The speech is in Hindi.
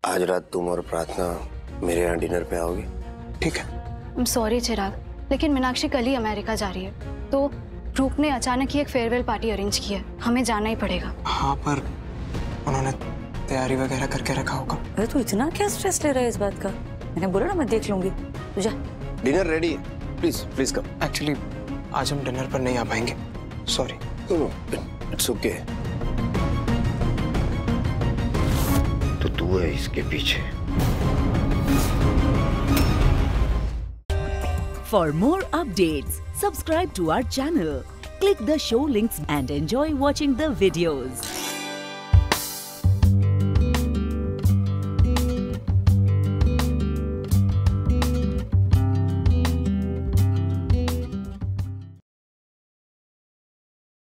आज रात तुम और प्रार्थना मेरे यहाँ डिनर पे आओगे? ठीक है। I'm sorry चिराग, लेकिन मीनाक्षी कल ही अमेरिका जा रही है, तो रूप ने अचानक ही एक फेयरवेल पार्टी अरेंज की है, हमें जाना ही पड़ेगा। हाँ, पर उन्होंने तैयारी वगैरह करके रखा होगा। अरे तू इतना क्या स्ट्रेस ले रहा है इस बात का? मैंने बोला ना मैं देख लूंगी, तू जा। डिनर रेडी है, प्लीज प्लीज कम। एक्चुअली आज हम डिनर पर नहीं आ पाएंगे, सॉरी। It's okay. तो तू है इसके पीछे। For more updates, subscribe to our channel, click the show links and enjoy watching the videos.